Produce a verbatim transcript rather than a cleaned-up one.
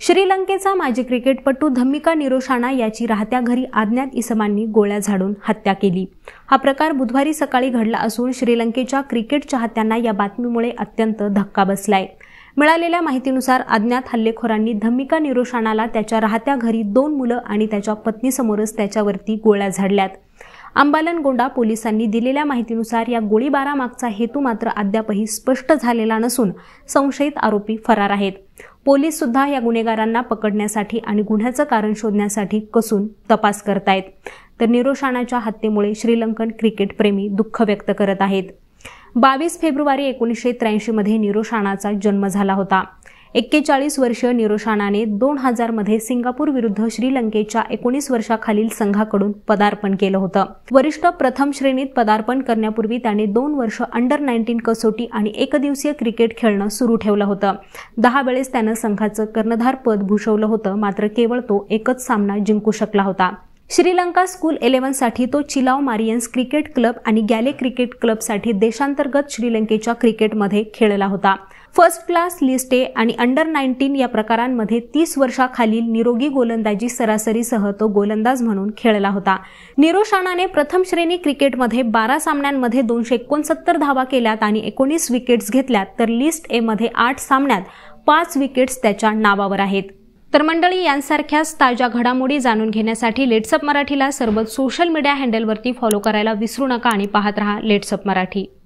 श्रीलंकेचा माजी क्रिकेटपटू धम्मिका निरोशाना याची राहत्या घरी अज्ञात इसमांनी गोळ्या झाडून हत्या केली। हा प्रकार बुधवारी सकाळी घडला असून श्रीलंकेच्या क्रिकेट चाहत्यांना या बातमीमुळे अत्यंत धक्का बसलाय। मिळालेल्या माहितीनुसार अज्ञात हल्लेखोरांनी धम्मिका निरोशानाला त्याच्या राहत्या घरी दोन मुलं आणि त्याच्या पत्नीसमोरच त्याच्यावरती गोळ्या झाडल्यात। अंबालनगोंडा पोलिसांनी दिलेल्या माहितीनुसार या गोळीबारामागचा हेतू मात्र अद्यापही स्पष्ट झालेला नसून संशयित आरोपी फरार आहेत। पोलीस सुद्धा या गुन्हेगारांना पकडण्यासाठी आणि गुन्ह्याचं कारण शोधण्यासाठी कसून तपास करतायत। तर निरोशानाच्या हत्येमुळे श्रीलंकन क्रिकेट प्रेमी दुःख व्यक्त करत आहेत। बावीस फेब्रुवारी एकोणीसशे त्र्याऐंशी मध्ये निरोशानाचा जन्म झाला होता। एक्केचाळीस वर्षीय निरोशानाने दोन हजार मध्ये सिंगापूर विरुद्ध श्रीलंकेच्या एकोणीस वर्षाखालील संघाकडून पदार्पण केलं होतं। वरिष्ठ प्रथम श्रेणीत पदार्पण करण्यापूर्वी त्याने दोन वर्ष अंडर नाईन्टीन कसोटी आणि एकदिवसीय क्रिकेट खेळणं सुरू ठेवलं होतं। दहा वेळेस त्यानं संघाचं कर्णधार पद भूषवलं होतं, मात्र केवळ तो एकच सामना जिंकू शकला होता। श्रीलंका स्कूल इलेव्हन साठी तो चिलाव मारियन्स क्रिकेट क्लब आणि गॅले क्रिकेट क्लबसाठी देशांतर्गत श्रीलंकेच्या क्रिकेटमध्ये खेळला होता। फर्स्ट क्लास, लिस्ट ए आणि अंडर नाईन्टीन या प्रकारांमध्ये तीस वर्षाखालील निरोगी गोलंदाजी सरासरीसह तो गोलंदाज म्हणून खेळला होता। निरोशानाने प्रथम श्रेणी क्रिकेटमध्ये बारा सामन्यांमध्ये दोनशे एकोणसत्तर धावा केल्यात आणि एकोणीस विकेट्स घेतल्यात, तर लिस्ट ए मध्ये आठ सामन्यात पाच विकेट्स त्याच्या नावावर आहेत। तर मंडळी, यांसारख्याच ताज्या घडामोडी जाणून घेण्यासाठी लेट्सअप मराठीला सर्वच सोशल मीडिया हँडलवरती फॉलो करायला विसरू नका आणि पाहत रहा लेट्सअप मराठी।